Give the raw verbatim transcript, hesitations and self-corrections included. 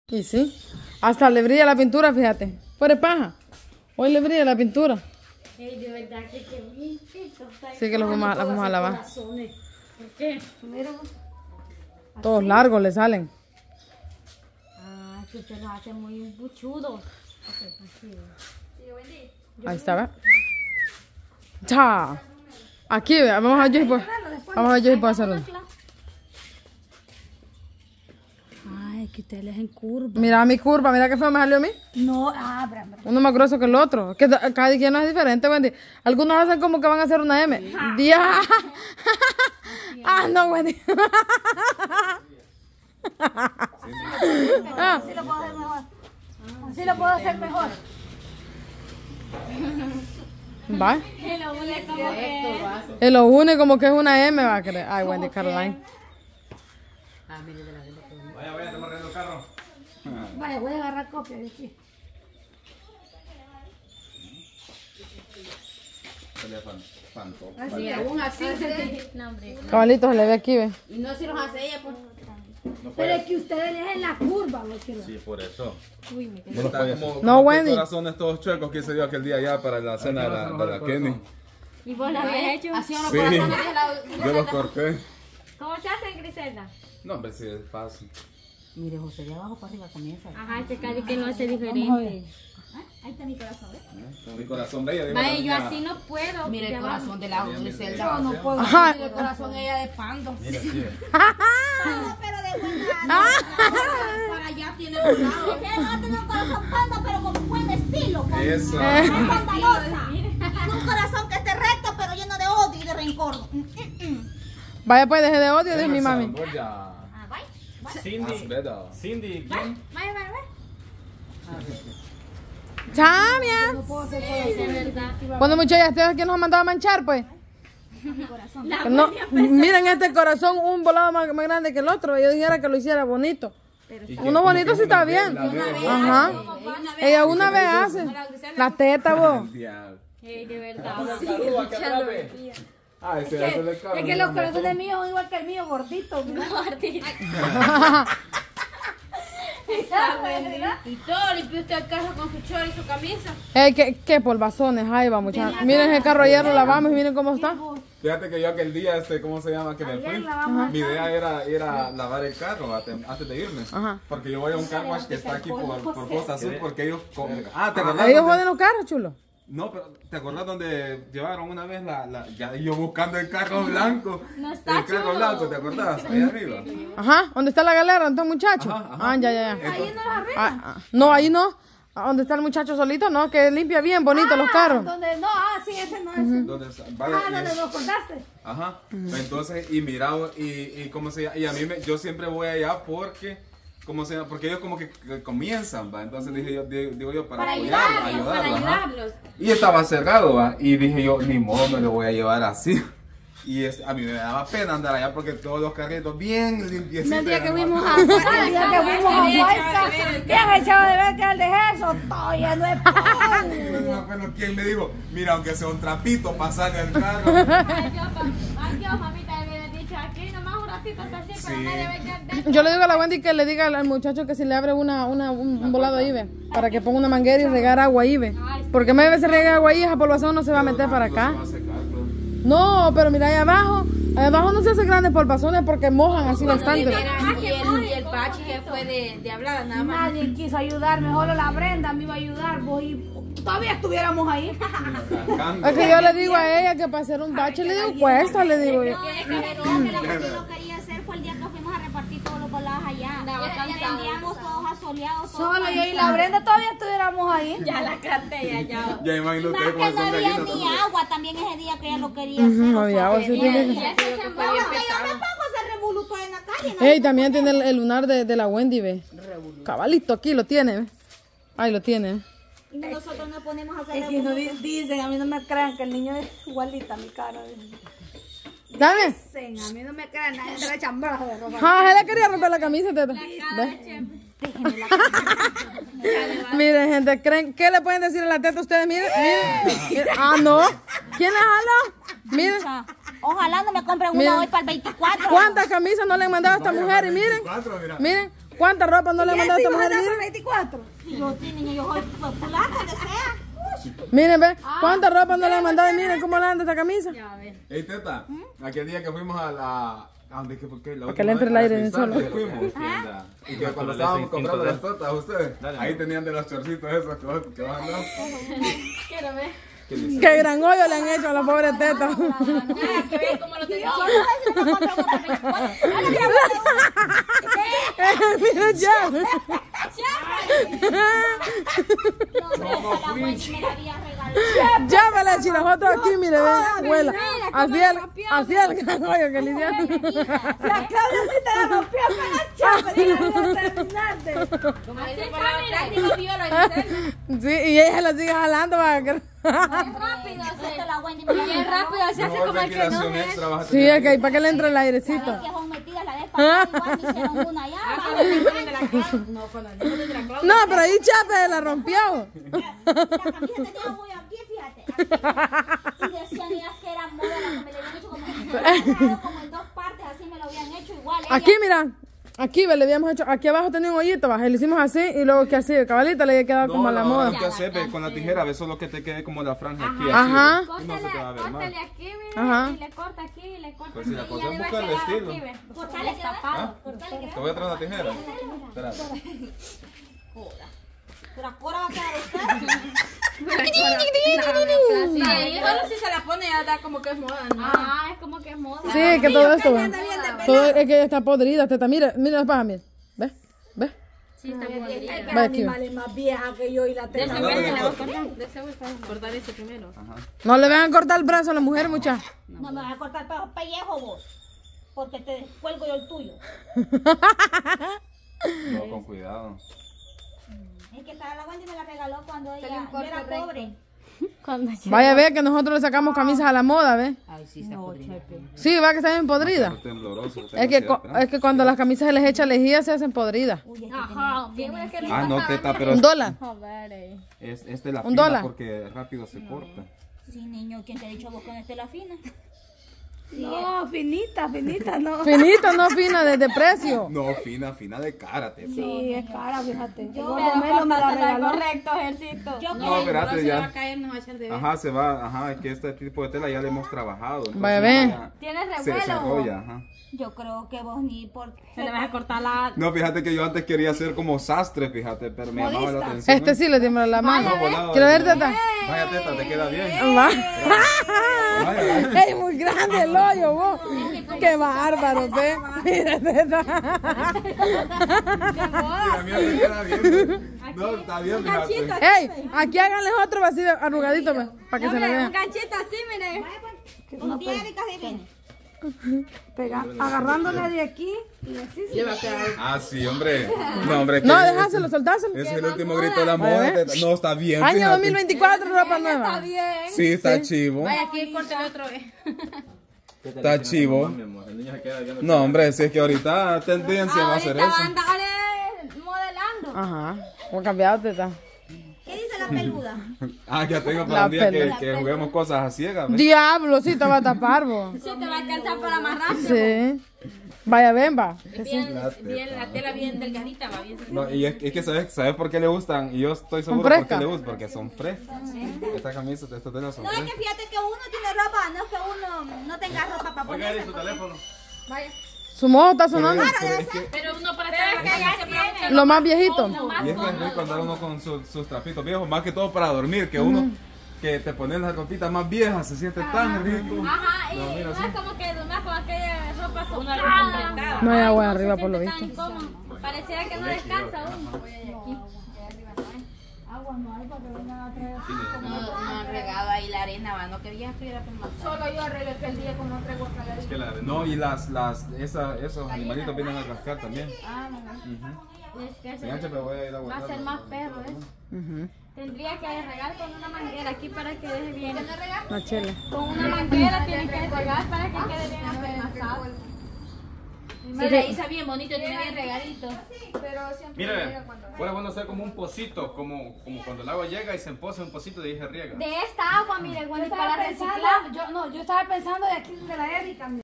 Y sí, hasta le brilla la pintura, fíjate. Fuera de paja. Hoy le brilla la pintura. Ey, de verdad que qué bien. Sí que los vamos a, la vamos a lavar. ¿Por qué? Mira. Todos largos le salen. Ah, que usted los hace muy buchudos. Ahí está, ¿ves? ¡Cha! Aquí, vea, vamos a ver yo por, vamos a ver yo por hacer uno. Ay, que ustedes le hacen curva. Mira mi curva, mira qué feo me salió a mí. No, ah, bra, bra. Uno más grueso que el otro. Que cada quien no es diferente, Wendy. Algunos hacen como que van a hacer una M. ¡Dia! ¡Ah, no, Wendy! Así lo puedo hacer mejor. Así lo puedo hacer mejor. ¿Va? Y lo une como que es una M, va a creer. Ay, Wendy Caroline. Vaya, vaya, estamos arreglando el carro. Vaya, voy a agarrar copia de aquí. Así, aún así. No, hombre. Cabalitos se le ve aquí, ve. Y no si los hace ella, pues. Pero es que ustedes le hacen la curva, ¿no? Sí, por eso. Uy, me quedé. No los puede hacer. No, Wendy. Corazones todos chuecos que se dio aquel día ya para la cena de la, de la Kenny. ¿Y vos la habías hecho? Así unos Sí, corazones de la... yo los corté. ¿Cómo se hacen, Griselda? No, hombre, sí es fácil. Mire, José, de abajo para arriba comienza. Ajá, este cali que no hace diferente. Ahí está mi corazón, ¿ves? Mi corazón de ella. digo, Vaya, la yo niña- así no puedo. Mire el Ya corazón de la Griselda. Yo no puedo. Ajá. Mire el corazón ella de pando. Mira, sí. No, pero de buena. Para allá tiene un lado. Ella no va a tener un corazón pando, pero con buen estilo. Con Eso. una escandalosa. Y un corazón que esté recto, pero lleno de odio y de rencor. Mm, mm, mm. Vaya, pues deje de odio, dice mi mami. Voy ya. Ah, bye. Cindy. Cindy, ¿quién? Vaya, vaya, vaya. ¡Chamia! No puedo hacer corazón, de verdad. Bueno, muchachas, ¿ustedes quién nos ha mandado a manchar, pues? Que no, miren este corazón, un volado más, más grande que el otro. Yo dijera que lo hiciera bonito. Uno bonito sí está bien. Ajá. Ella una vez hace. La teta, vos. Ey, de verdad. Ah, ese hace el carro. Es que los corazones míos son igual que el mío, gordito. Y todo, limpió usted el carro con su chor y su camisa. Ey, qué, qué polvazones, ahí va, muchachos. Miren el carro ayer lo lavamos y miren cómo está. Fíjate que yo aquel día, este, ¿cómo se llama? Que me fui. Mi idea era ir a lavar el carro antes antes de irme. Ajá. Porque yo voy a un car wash que está aquí por, por Costa Azul, porque ellos... como- Ah, ¿te acordás? Ellos dónde- joden los carros, chulo. No, pero ¿te acordás donde llevaron una vez la... la ya yo buscando el carro blanco. No está el carro chulo. blanco, ¿te acordás? Ahí arriba. Ajá, ¿dónde está la galera? ¿Dónde está el muchacho? Ajá, ajá. Ah, ya, ya, ya. Entonces- Ah, ah, no, ahí no. Ah, ¿dónde está el muchacho solito? No, que limpia bien bonito los carros. Donde no, ah, sí, ese no es. ¿Dónde está? Vaya, Ah, y donde es- nos contaste. Ajá. Entonces, y mirado, y, y cómo se llama, y a mí me, yo siempre voy allá porque, ¿cómo se llama? Porque ellos como que, que comienzan, va. Entonces dije yo, digo, digo yo, para, Para apoyarlos, ayudarlos, ayudarlos, para ajá. ayudarlos. Y estaba cerrado, va. Y dije yo, ni modo, me lo voy a llevar así. Y es, a mí me daba pena andar allá porque todos los carritos bien limpiecitos. El día que eran, fuimos ¿va? a el día que fuimos a Huayca, ¿qué has echado de ver que el de eso? Todo lleno de polvo. Bueno, ¿quién me dijo? Mira, aunque sea un trapito, pasar el carro. Ay, Dios, pa- ay, Dios, mamita, me había dicho aquí nomás un ratito hasta así, pero Sí. nadie ve que dentro. Yo le digo a la Wendy que le diga al muchacho que si le abre una, una, un, un volado ahí, ve, para que ponga una manguera y regar agua ahí, ve. Porque me debe se rega agua ahí, esa polvazón no se va a meter para acá. No se va a secar, pero- No, pero mira, ahí abajo, ahí abajo no se hace grandes polvazones porque mojan así bastante. Y el, y el bachi que fue de, de hablar, nada más. Nadie quiso ayudarme, solo la Brenda me iba a ayudar, vos y todavía estuviéramos ahí. Es que yo le digo a ella que para hacer un bache le digo cuesta, le digo yo. Pero lo que la Wendy no quería hacer fue el día que fuimos a repartir todos los volados allá. Vendíamos todos asoleados. todos Solo yo y la Brenda todavía estuviéramos ahí. Ya la canté, ya, ya. Ya imagino Más ustedes que cómo no son había gallinas. ni también. agua también ese día que ella lo quería Ujú, hacer. no había agua, sí, Y tiene- ese que fue bien Porque yo me pesado. pongo a hacer revoluto en la calle. ¿no? Ey, también tiene el, el lunar de, de la Wendy, ve. Cabalito aquí lo tiene, ve. Ahí lo tiene. Y nosotros nos ponemos a hacer Es que no revoluto. di- dicen, a mí no me crean que el niño es igualita a mi cara. Dale. Dicen, a mí no me crean, nadie se le echan brazos de ropa. Ah, él le quería romper la camisa, teta. Ve. Miren, gente, ¿creen, ¿qué le pueden decir a la teta ustedes? Miren, miren. miren. Ah, no. ¿Quién le jaló? Miren. Ojalá no me compren una Miren. hoy para el veinticuatro. ¿Cuántas camisas no le han mandado a esta mujer? Y miren, Cuatro, mira. miren, ¿Cuánta ropa no le han mandado a esta mujer? Miren. veinticuatro. Yo sí, niño, yo soy popular, donde sea. Miren, ve, ¿cuánta ropa no le han mandado? Y miren cómo le anda esta camisa. Ey, teta, aquel día que fuimos a la... ¿A dónde que fue? La Para que le entre el aire en el sol. solo. Y que cuando estábamos comprando las tortas, ustedes, ahí tenían de los chorcitos esos que vas que vas a andar. Quiero ver. Qué gran hoyo le han hecho a la pobre teta. Mira ya. Llámala, si nosotros aquí, mire, ven, abuela. Así el, así el gran hoyo que le hicieron. La Claudia sí te la rompió con la chapa. Dígame, terminaste. Como dice por la práctica, viola, Sí, y ella la sigue jalando para que... Rápido, la Wendy me la bien rápido, se hace como el que no es. Sí, es que para que le entre el airecito. que son metidas la vez pasada, igual me hicieron una allá. No, con la niña de la Claudia. No, pero ahí Chape la rompió. La camisa tenía muy aquí, fíjate. Aquí. Y decían ellas que era moda, la que me le habían hecho como, como en dos partes, así me lo habían hecho igual. Ella, Aquí, mira. Aquí ve, le habíamos hecho, aquí abajo tenía un hoyito, baja, y le hicimos así y luego que así, cabalita le había quedado como a la moda. No, que hacer con la tijera, ves solo que te quede como la franja aquí. Ajá. Así, y no se te va a ver mal. Córtale aquí, mira, Ajá. y le corta aquí, y le corta Pues si la aquí, cosa y ya es le va a buscar el quedar estilo. aquí, ve. cortarle tapado. Cortarle Te voy a traer una tijera. Espérate. Pura cora va a quedar usted. Sí, solo si se la pone ya da como que es moda, ¿no? Ah, es como que es moda. Sí, que todo esto, ve. Todo es que está podrida, teta, mira, mira la paja, mira. ¿Ves? ¿Ves? Sí, está podrida. El Ve aquí. animal es más vieja que yo y la De teta. ese güey le voy a cortar, de ese güey para cortar ese primero. No le van a cortar el brazo a la mujer, mucha. No me vas a cortar el pellejo vos. Porque te cuelgo yo el tuyo. No, con cuidado. Es que estaba la Wendy me la regaló cuando ella yo era pobre. Vaya a ver que nosotros le sacamos camisas a la moda, ¿ves? Ay, sí, está podrida. Sí, va que está bien podrida. Tembloroso. Es que, co- es que cuando las camisas se les echa lejía se hacen podridas. Ajá, bien, es que Ah, no, teta, pero Un dólar. es, este es la ¿Un fina dólar? porque rápido se corta. Sí, niño, ¿quién te ha dicho vos con este la fina? No, finita, finita, no. Finito, no fina, de, de precio. No, fina, fina de cara, teta. Sí, es cara, fíjate. Yo Pero Melo me la regaló. correcto, ejercito. Yo No, espérate Se va a ya. caer, nos va a echar de ver. Ajá, se va, ajá, es que este tipo de tela ya le hemos trabajado. entonces Vaya, ve. ya Tienes Se revuelo. desarrolla, ajá. Yo creo que vos ni por... Se le vas a cortar la... No, fíjate que yo antes quería ser como sastre, fíjate, pero me llamaba la atención. Este sí le dimos la mano. No, volado, Quiero ver, vaya. teta. Vaya, teta, te queda bien. Va. Vaya. Es muy grande el hoyo, vos. Qué bárbaro, ve. Mira, teta. Mira, mira, te queda bien. No, está bien, fíjate. Ey, aquí háganles otro así arrugadito, ve, para que se le Un vea. ganchito así, mire. Como tiene casi bien. Pega, agarrándole de aquí y así. Sí. Ah, sí, hombre. No, hombre. No, que- dejáselo, soltáselo. Ese es el último grito de la Vaya, moda. ve. teta. No, está bien. Año fíjate. dos mil veinticuatro, ropa nueva. Sí, está chivo. Vaya, aquí córtale otro vez. Está chivo. No, hombre, si es que ahorita tendencia va a hacer Ahorita va a eso. andar modelando. Ajá. Voy a cambiar, teta. ¿Qué dice la peluda? Ah, ya tengo La para un día que, pela. que juguemos cosas a ciegas. ¿ves? Diablo, sí te va a tapar, vos. Sí, te va a alcanzar para más rápido. Sí. Vaya, ven, va. Bien, bien, la tela bien delgadita, va bien. No, y es, es que sabes, sabes por qué le gustan. Y yo estoy seguro ¿Son por qué frescas? le gustan. Porque son frescas. Estas camisas, estas telas son No, es que frescas. fíjate que uno tiene ropa, no es que uno no tenga ropa para ponerse. Vaya. Su modo está sonando. Pero es que, Pero uno para estar acá ya se pregunta. Lo más viejito. y es que es rico andar uno con su- sus trapitos viejos, más que todo para dormir, que uno que te ponen las ropitas más viejas, se siente tan rico. Ajá, y No, no, mira, sí. es como que nomás con aquella ropa soplada. No hay agua arriba, se por lo siente visto. tan incómodo. Pareciera que no descansa uno. Voy aquí. No, no han regado ahí la arena, va, no quería estuviera por más. Solo yo arreglé que el día como no traigo acá la Es que la- no, y las, las, esa, esos animalitos vienen a rascar también. Ah, no, es que Fíjate, se me voy a ir a va a botar. ser más perro, ¿eh? Ujú. Tendría que regar con una manguera aquí para que deje bien. La chela. Con una manguera tiene que regar para que quede bien apelmazado. Se le hizo bien bonito, tiene bien regadito. Mire, fuera bueno hacer como un pocito, como, como cuando el agua llega y se empoza un pocito y ahí se riega. De esta agua, mire, Yo Wendy, estaba para pensando, reciclar. yo, no, yo estaba pensando de aquí de la Erika.